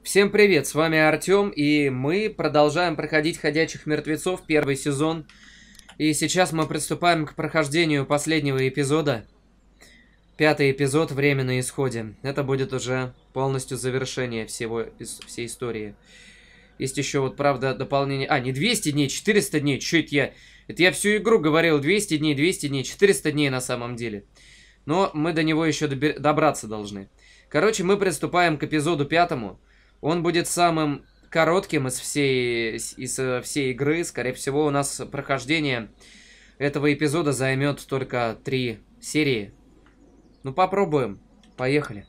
Всем привет, с вами Артём, и мы продолжаем проходить «Ходячих мертвецов», первый сезон. И сейчас мы приступаем к прохождению последнего эпизода. Пятый эпизод «Время на исходе». Это будет уже полностью завершение всей истории. Есть еще вот, правда, дополнение... не 200 дней, 400 дней. Чё это я? Это я всю игру говорил 200 дней, 400 дней на самом деле. Но мы до него еще добраться должны. Короче, мы приступаем к эпизоду пятому. Он будет самым коротким из всей игры. Скорее всего, у нас прохождение этого эпизода займет только 3 серии. Ну, попробуем. Поехали.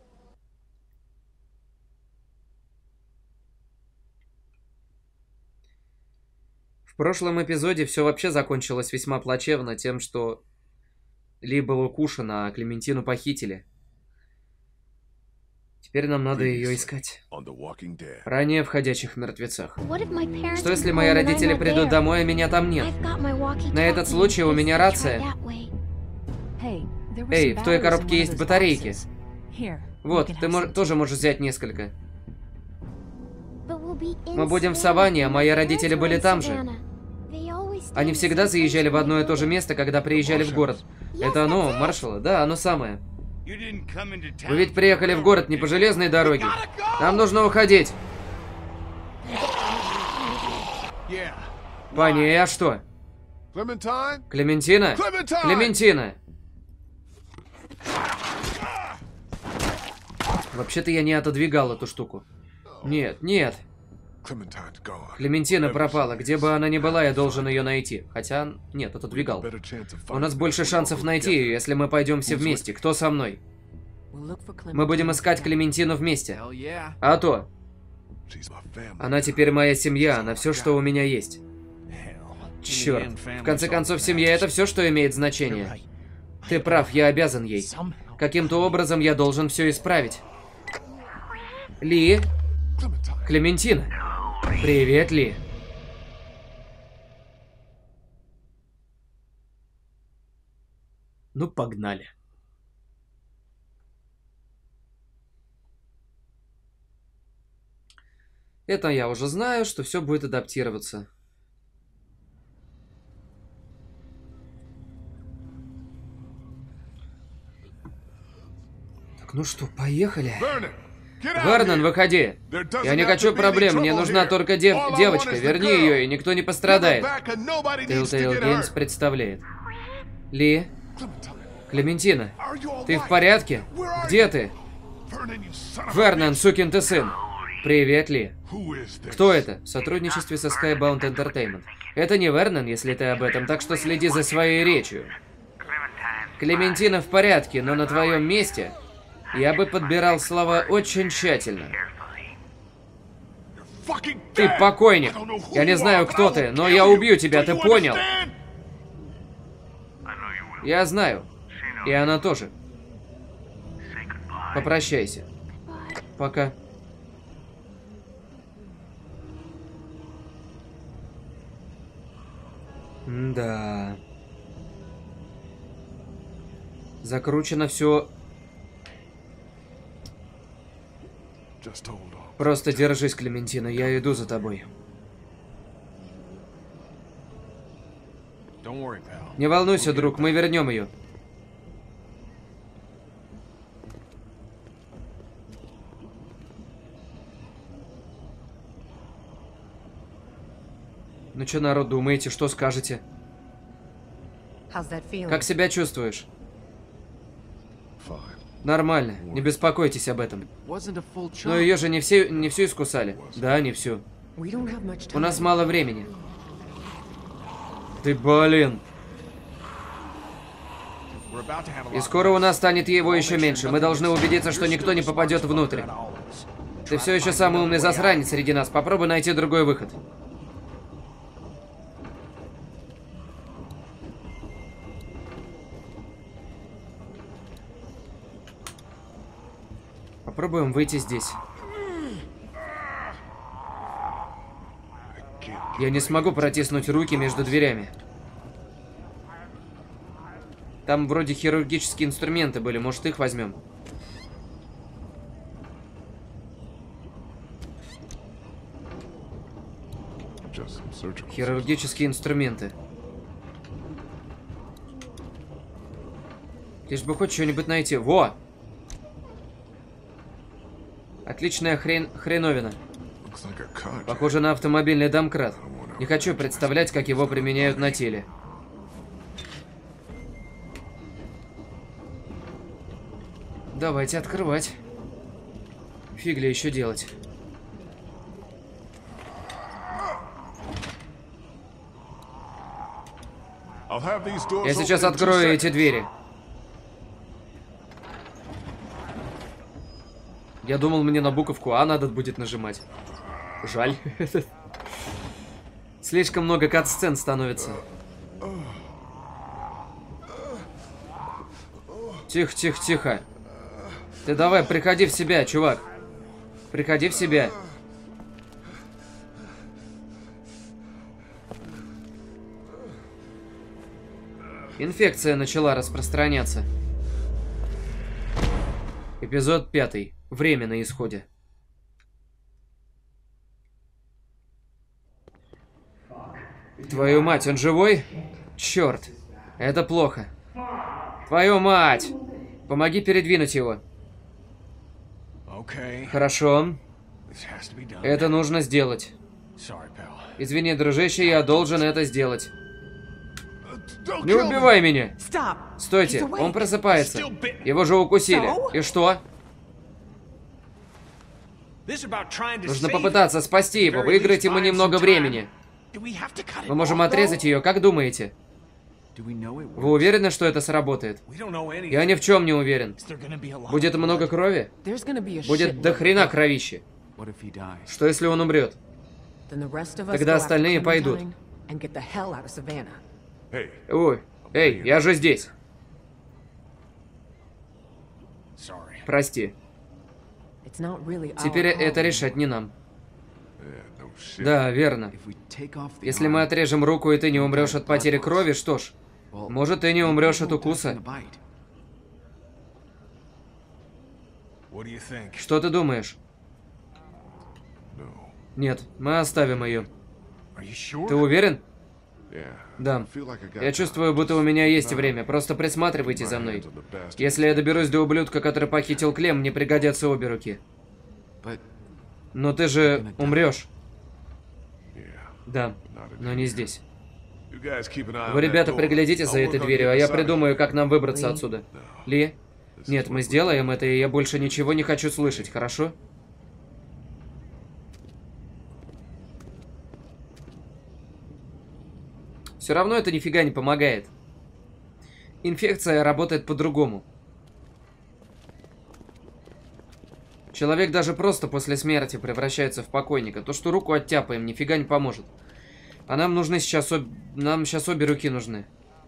В прошлом эпизоде все вообще закончилось весьма плачевно тем, что Ли была укушена, а Клементину похитили. Теперь нам надо ее искать. Ранее в «Ходячих мертвецах». Что если мои родители придут домой, а меня там нет? На этот случай у меня рация. Эй, в той коробке есть батарейки. Вот, ты тоже можешь взять несколько. Мы будем в саванне, а мои родители были там же. Они всегда заезжали в одно и то же место, когда приезжали в город. Это оно, маршала? Да, оно самое. Вы ведь приехали в город не по железной дороге. Нам нужно уходить. Пани, а что? Клементина? Клементина! Вообще-то я не отодвигал эту штуку. Нет, нет. Клементина пропала. Где бы она ни была, я должен ее найти. Хотя, нет, отодвигал. У нас больше шансов найти ее, если мы пойдем все вместе. Кто со мной? Мы будем искать Клементину вместе. А то. Она теперь моя семья, она все, что у меня есть. Черт. В конце концов, семья — это все, что имеет значение. Ты прав, я обязан ей. Каким-то образом я должен все исправить. Ли? Клементина. Привет, Ли. Ну, погнали. Это я уже знаю, что все будет адаптироваться. Так, ну что, поехали. Вернон, выходи. Я не хочу проблем, мне нужна только девочка. Верни ее, и никто не пострадает. Telltale Games представляет. Ли? Клементина, ты в порядке? Где ты? Вернон, сукин ты сын. Привет, Ли. Кто это? В сотрудничестве со Skybound Entertainment. Это не Вернон, если ты об этом, так что следи за своей речью. Клементина в порядке, но на твоем месте я бы подбирал слова очень тщательно. Ты покойник. Я не знаю, кто ты, но я убью тебя, ты понял? Я знаю. И она тоже. Попрощайся. Пока. Да. Закручено все. Просто держись, Клементина, я иду за тобой. Не волнуйся, друг, мы вернем ее. Ну что, народ, думаете, что скажете? Как себя чувствуешь? Нормально, не беспокойтесь об этом. Но ее же не всю искусали. Да, не всю. У нас мало времени. Ты, блин. И скоро у нас станет его еще меньше. Мы должны убедиться, что никто не попадет внутрь. Ты все еще самый умный засранец среди нас. Попробуй найти другой выход. Попробуем выйти здесь. Я не смогу протиснуть руки между дверями. Там вроде хирургические инструменты были, может их возьмем? Хирургические инструменты. Лишь бы хоть что-нибудь найти. Во! Отличная хреновина. Похоже на автомобильный домкрат. Не хочу представлять, как его применяют на теле. Давайте открывать. Фиг ли еще делать? Я сейчас открою эти двери. Я думал, мне на буковку А надо будет нажимать. Жаль. Слишком много кат-сцен становится. Тихо, тихо, тихо. Ты давай, приходи в себя, чувак. Приходи в себя. Инфекция начала распространяться. Эпизод 5. Время на исходе. Твою мать, он живой? Черт, это плохо. Твою мать! Помоги передвинуть его. Хорошо. Это нужно сделать. Извини, дружище, я должен это сделать. Не убивай меня! Стойте, он просыпается. Его же укусили. И что? Нужно попытаться спасти его, выиграть ему немного времени. Мы можем отрезать ее, как думаете? Вы уверены, что это сработает? Я ни в чем не уверен. Будет много крови? Будет до хрена кровищи. Что если он умрет? Тогда остальные пойдут. Ой, эй, я же здесь. Прости. Теперь это решать не нам. Да, верно. Если мы отрежем руку, и ты не умрешь от потери крови, что ж, может, ты не умрешь от укуса. Что ты думаешь? Нет, мы оставим ее. Ты уверен? Да. Я чувствую, будто у меня есть время. Просто присматривайте за мной. Если я доберусь до ублюдка, который похитил Клем, мне пригодятся обе руки. Но ты же умрешь. Да, но не здесь. Вы, ребята, приглядите за этой дверью, а я придумаю, как нам выбраться отсюда. Ли? Нет, мы сделаем это, и я больше ничего не хочу слышать, хорошо? Все равно это нифига не помогает. Инфекция работает по-другому. Человек даже просто после смерти превращается в покойника. То, что руку оттяпаем, нифига не поможет. А нам нужны сейчас нам сейчас обе руки нужны.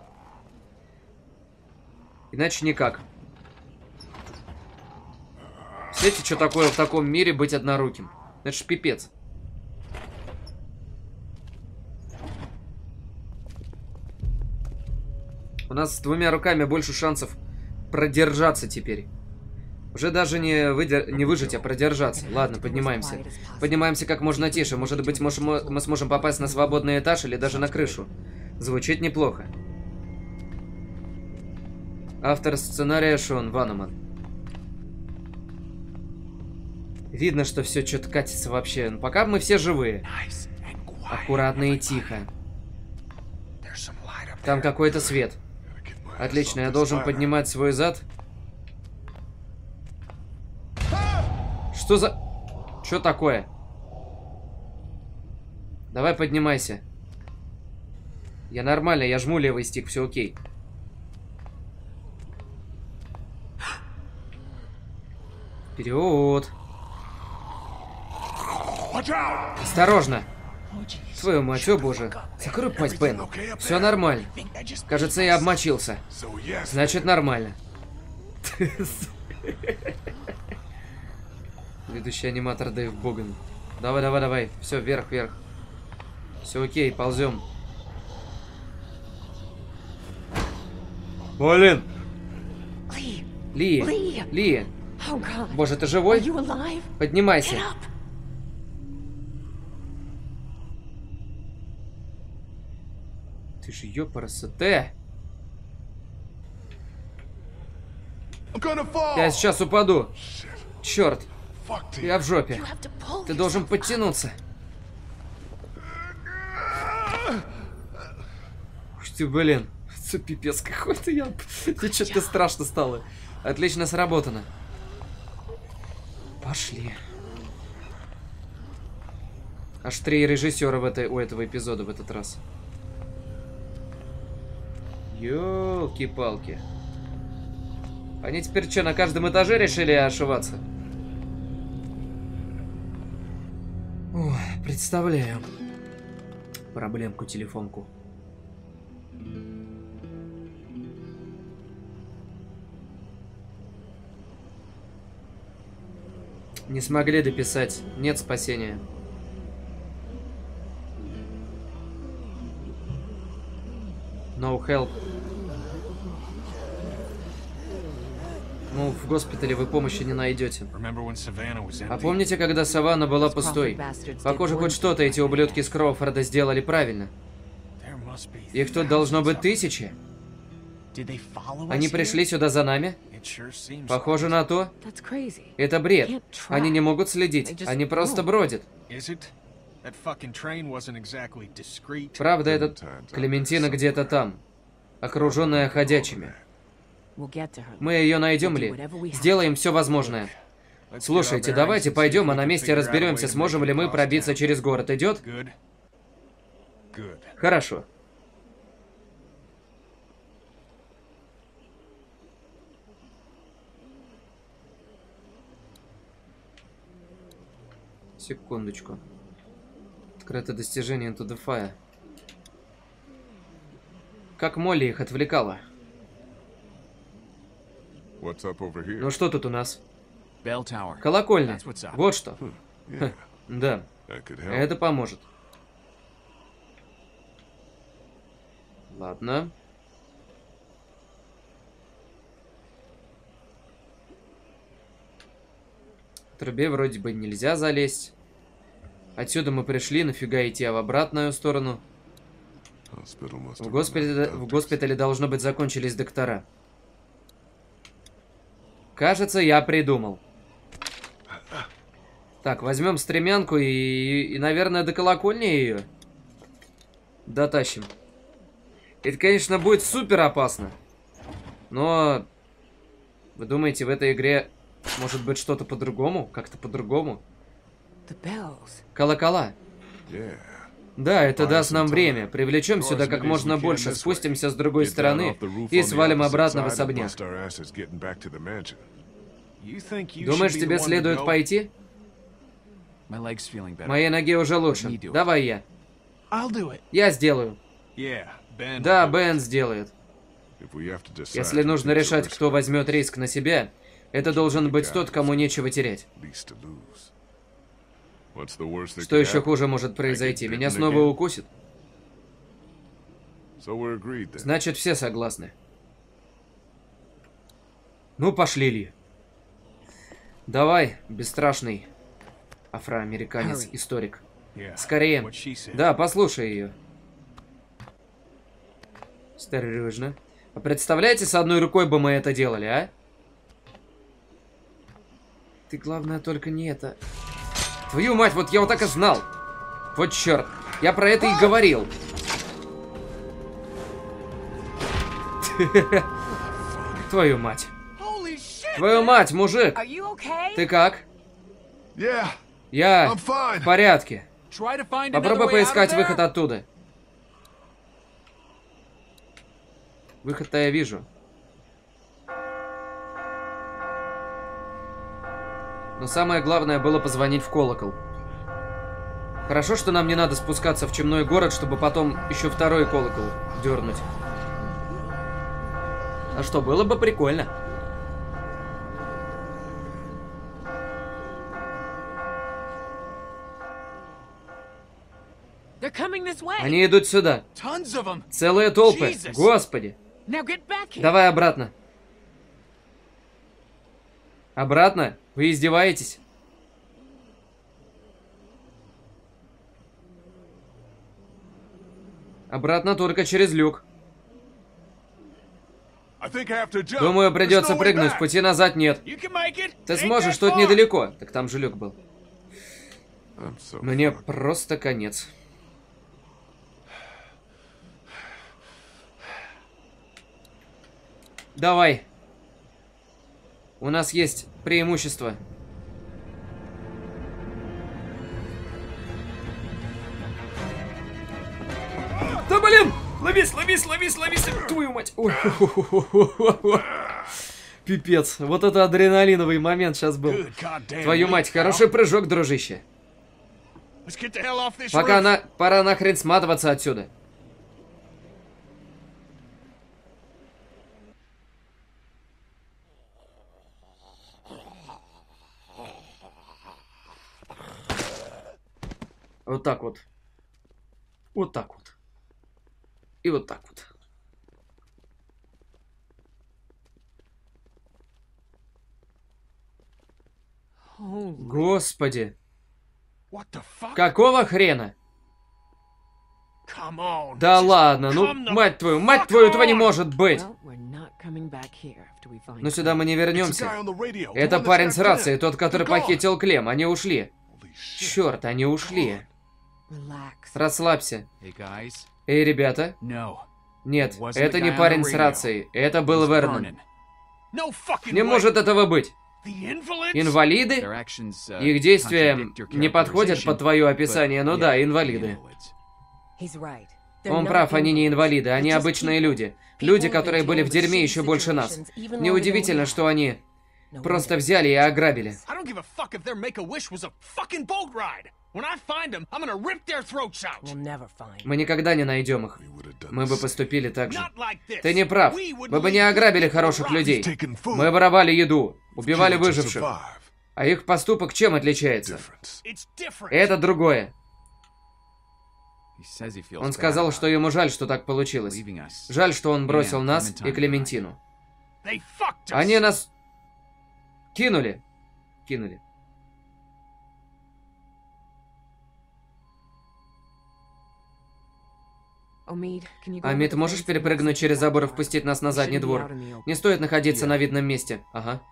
Иначе никак. Знаете, что такое в таком мире быть одноруким? Это ж пипец. У нас с двумя руками больше шансов продержаться теперь. Уже даже не выжить, а продержаться. Ладно, поднимаемся. Поднимаемся как можно тише. Может быть, мы сможем попасть на свободный этаж или даже на крышу. Звучит неплохо. Автор сценария Шон Ваннеман. Видно, что все что-то катится вообще. Но пока мы все живые. Аккуратно и тихо. Там какой-то свет. Отлично, я должен поднимать свой зад. Что за... Что такое? Давай поднимайся. Я нормально, я жму левый стик, все окей. Вперед. Осторожно. Твою мать, о боже. Закрой пасть, Бен. Все нормально. Кажется, я обмочился. Значит, нормально. Ведущий аниматор Дэйв Боган. Давай, давай, давай. Все, вверх, вверх. Все окей, ползем. Блин. Ли. Боже, ты живой? Ты же ёпарасоте. Я сейчас упаду. Черт. Я в жопе. Ты должен подтянуться. Ух ты, блин. Это пипец какой-то. Мне что-то страшно стало. Отлично сработано. Пошли. Аж 3 режиссера у этого эпизода в этот раз. Ёлки-палки. Они теперь что, на каждом этаже решили ошиваться? Ой, представляю. Проблемку-телефонку. Не смогли дописать. Нет спасения. No help. Ну, в госпитале вы помощи не найдете. А помните, когда Саванна была пустой? Похоже, хоть что-то эти ублюдки с Кроуфорда сделали правильно. Их тут должно быть 1000. Они пришли сюда за нами? Похоже на то. Это бред. Они не могут следить. Они просто бродят. Правда, этот Клементина где-то там, окруженная ходячими. Мы ее найдем ли? Сделаем все возможное. Слушайте, давайте пойдем, а на месте разберемся, сможем ли мы пробиться через город. Идет? Хорошо. Секундочку. Открыто достижение Into the Fire. Как Молли их отвлекала. Ну что тут у нас? Колокольня. Вот что. Ха, да. Это поможет. Ладно. В трубе вроде бы нельзя залезть. Отсюда мы пришли, нафига идти в обратную сторону? В госпитале должно быть закончились доктора. Кажется, я придумал. Так, возьмем стремянку и, наверное, до колокольни ее дотащим. Это, конечно, будет супер опасно. Но вы думаете, в этой игре может быть что-то по-другому? Как-то по-другому? Колокола. Да, это даст нам время. Привлечем сюда как можно больше, спустимся с другой стороны и свалим обратно в особняк. Думаешь, тебе следует пойти? Моей ноге уже лучше. Давай я. Я сделаю. Да, Бен сделает. Если нужно решать, кто возьмет риск на себя, это должен быть тот, кому нечего терять. Что еще хуже может произойти? Меня снова укусит? Значит, все согласны. Ну, пошли, Ли. Давай, бесстрашный афроамериканец-историк. Скорее. Да, послушай ее. Осторожно. А представляете, с одной рукой бы мы это делали, а? Ты, главное, только не это... Твою мать, вот я вот так и знал. Вот черт. Я про это и говорил. Твою мать. Твою мать, мужик. Ты как? Я в порядке. Попробуй поискать выход оттуда. Выход-то я вижу. Но самое главное было позвонить в колокол. Хорошо, что нам не надо спускаться в чумной город, чтобы потом еще второй колокол дернуть. А что, было бы прикольно. Они идут сюда. Целые толпы. Господи. Давай обратно. Обратно? Вы издеваетесь? Обратно только через люк. Думаю, придется прыгнуть, пути назад нет. Ты сможешь, тут недалеко. Так там же люк был. Мне просто конец. Давай. У нас есть преимущество. Да блин! Ловись, ловись, ловись, ловись! Твою мать! Ой. Пипец. Вот это адреналиновый момент сейчас был. Твою мать, хороший прыжок, дружище. Пора нахрен сматываться отсюда. Вот так вот. Вот так вот. И вот так вот. Господи. Какого хрена? Да ладно, ну, мать твою, этого не может быть. Но сюда мы не вернемся. Это парень с рацией, тот, который похитил Клем. Они ушли. Черт, они ушли. Расслабься. Эй, ребята. Нет, это не парень с рацией. Это был Вернон. Не может этого быть. Инвалиды? Их действия не подходят под твое описание, но да, инвалиды. Он прав, они не инвалиды, они обычные люди. Люди, которые были в дерьме еще больше нас. Неудивительно, что они просто взяли и ограбили. Мы никогда не найдем их. Мы бы поступили так же. Ты не прав. Мы бы не ограбили хороших людей. Мы воровали еду, убивали выживших. А их поступок чем отличается? Это другое. Он сказал, что ему жаль, что так получилось. Жаль, что он бросил нас и Клементину. Они нас кинули. Омид, можешь перепрыгнуть через забор и впустить нас на задний двор? Не стоит находиться на видном месте. Ага.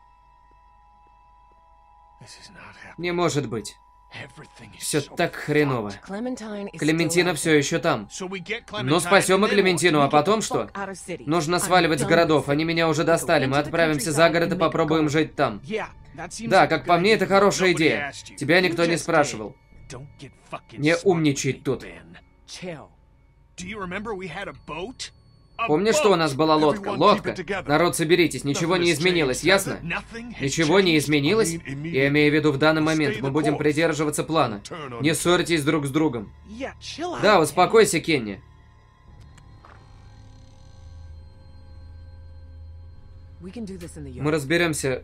Не может быть. Все так хреново. Клементина все еще там. Ну, спасем и Клементину, а потом что? Нужно сваливать с городов, они меня уже достали. Мы отправимся за город и попробуем жить там. Да, как по мне, это хорошая идея. Тебя никто не спрашивал. Не умничай тут. Помнишь, что у нас была лодка? Лодка. Народ, соберитесь, ничего не изменилось, ясно? Ничего не изменилось? Я имею в виду в данный момент. Мы будем придерживаться плана. Не ссорьтесь друг с другом. Да, успокойся, Кенни. Мы разберемся.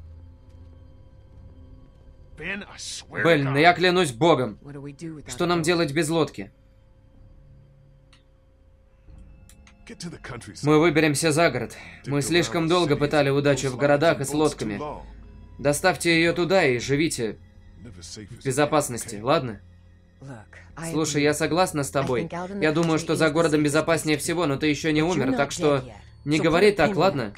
Бен, я клянусь Богом. Что нам делать без лодки? Мы выберемся за город. Мы слишком долго пытали удачу в городах и с лодками. Доставьте ее туда и живите в безопасности, ладно? Слушай, я согласна с тобой. Я думаю, что за городом безопаснее всего, но ты еще не умер, так что не говори так, ладно?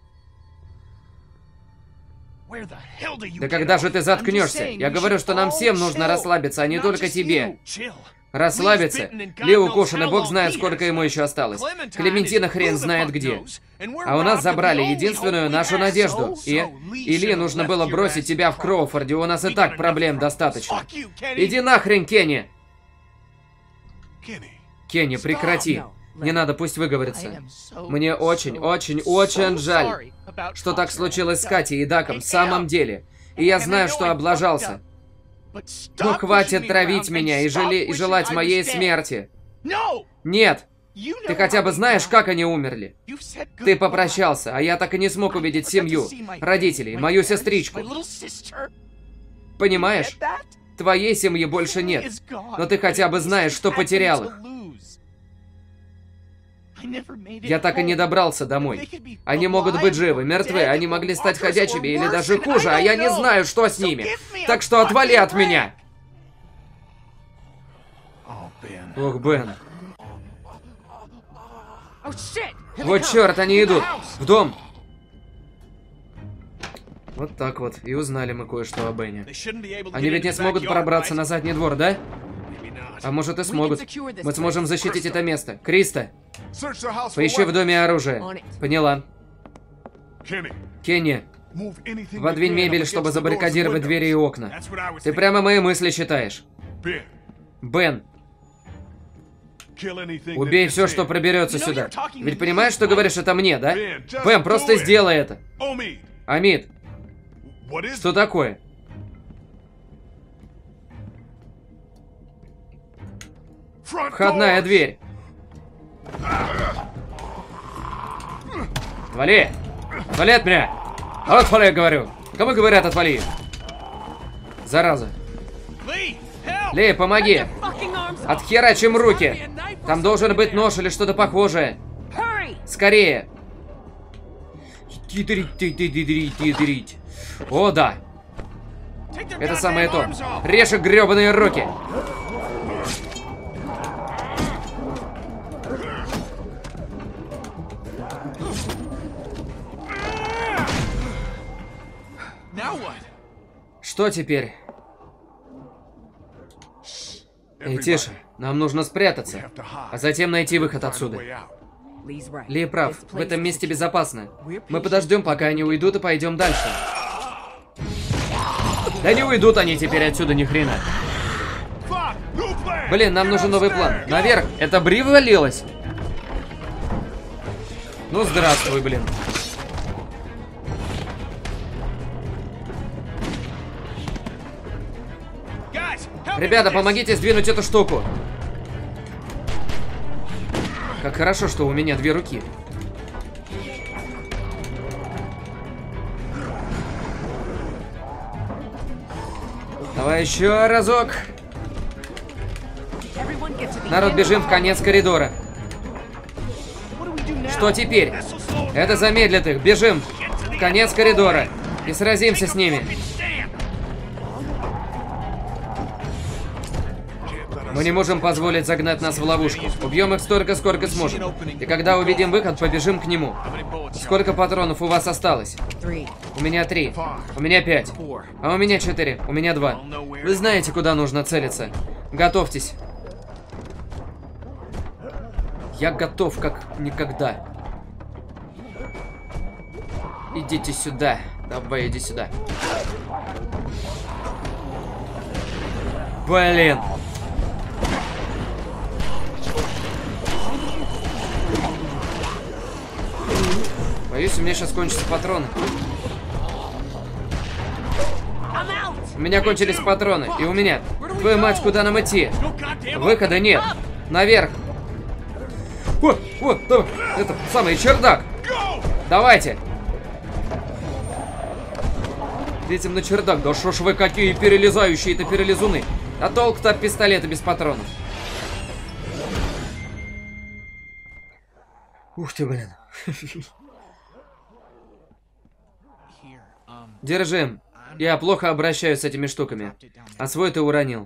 Да когда же ты заткнешься? Я говорю, что нам всем нужно расслабиться, а не только тебе. Расслабиться? Ли укушен, и бог знает, сколько ему еще осталось. Клементина хрен знает где. А у нас забрали единственную нашу надежду. И Ли нужно было бросить тебя в Кроуфорде, у нас и так проблем достаточно. Иди нахрен, Кенни! Кенни, прекрати. Не надо, пусть выговорится. Мне очень жаль, что так случилось с Катей и Даком, в самом деле. И я знаю, что облажался. Ну хватит травить меня и желать моей смерти. Нет! Ты хотя бы знаешь, как они умерли? Ты попрощался, а я так и не смог увидеть семью, родителей, мою сестричку. Понимаешь? Твоей семьи больше нет. Но ты хотя бы знаешь, что потерял их. Я так и не добрался домой. Они могут быть живы, мертвы, они могли стать ходячими или даже хуже, а я не знаю, что с ними. Так что отвали от меня! Ох, Бен. Вот черт, они идут. В дом. Вот так вот. И узнали мы кое-что о Бене. Они ведь не смогут пробраться на задний двор, да? А может и смогут. Мы сможем защитить это место. Криста, поищи в доме оружие. Поняла. Кенни, подвинь мебель, чтобы забаррикадировать двери и окна. Ты прямо мои мысли читаешь. Бен, убей все, что проберется сюда. Ведь понимаешь, что говоришь это мне, да? Бен, просто сделай это. Амид, что такое? Входная дверь. Отвали! Отвали от меня! Отвали, я говорю! Кому говорят отвали? Зараза. Ли, помоги! Отхерачим руки! Там должен быть нож или что-то похожее. Скорее! О, да! Это самое то. Режь их гребаные руки! Что теперь? Эй, тише. Нам нужно спрятаться, а затем найти выход отсюда. Ли прав. В этом месте безопасно. Мы подождем, пока они уйдут, и пойдем дальше. Да не уйдут они теперь отсюда ни хрена. Блин, нам нужен новый план. Наверх. Это Бри вывалилась? Ну, здравствуй, блин. Ребята, помогите сдвинуть эту штуку. Как хорошо, что у меня две руки. Давай еще разок. Народ, бежим в конец коридора. Что теперь? Это замедлит их. Бежим в конец коридора и сразимся с ними. Мы не можем позволить загнать нас в ловушку. Убьем их столько, сколько сможем. И когда увидим выход, побежим к нему. Сколько патронов у вас осталось? У меня 3. У меня 5. А у меня 4. У меня 2. Вы знаете, куда нужно целиться. Готовьтесь. Я готов, как никогда. Идите сюда. Давай, иди сюда. Блин. Боюсь, у меня сейчас кончатся патроны. У меня кончились патроны. И у меня. Твою мать, куда нам идти? Выхода нет. Наверх. О, давай. Это самый чердак. Давайте. Летим на чердак. Да шо ж вы какие перелезающие-то перелезуны. А толк-то от пистолета без патронов. Ух ты, блин. Держи. Я плохо обращаюсь с этими штуками. А свой ты уронил.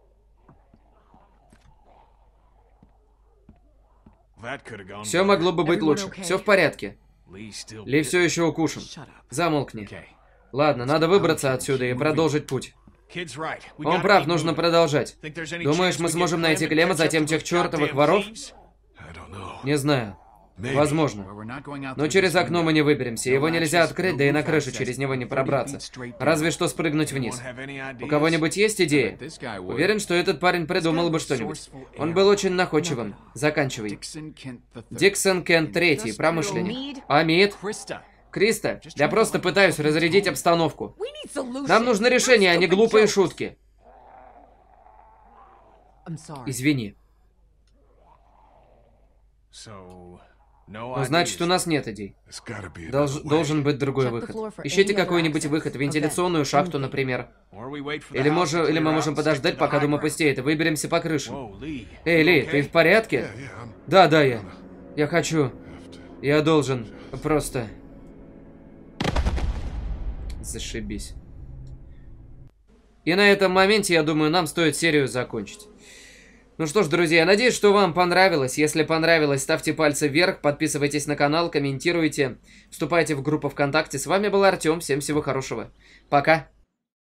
Все могло бы быть лучше. Все в порядке. Ли все еще укушен. Замолкни. Ладно, надо выбраться отсюда и продолжить путь. Он прав, нужно продолжать. Думаешь, мы сможем найти Клем, а затем тех чертовых воров? Не знаю. Возможно. Но через окно мы не выберемся. Его нельзя открыть, да и на крышу через него не пробраться. Разве что спрыгнуть вниз. У кого-нибудь есть идеи? Уверен, что этот парень придумал бы что-нибудь. Он был очень находчивым. Заканчивай. Диксон Кент III, промышленник. Амид. Криста, я просто пытаюсь разрядить обстановку. Нам нужно решение, а не глупые шутки. Извини. Ну, значит, у нас нет идей. Должен быть другой выход. Ищите какой-нибудь выход, вентиляционную шахту, например. Или мы можем подождать, пока дом опустеет, и выберемся по крыше. Эй, Ли, ты в порядке? Да, я хочу. Я должен. Просто. Зашибись. И на этом моменте, я думаю, нам стоит серию закончить. Ну что ж, друзья, надеюсь, что вам понравилось. Если понравилось, ставьте пальцы вверх, подписывайтесь на канал, комментируйте, вступайте в группу ВКонтакте. С вами был Артем, всем всего хорошего. Пока!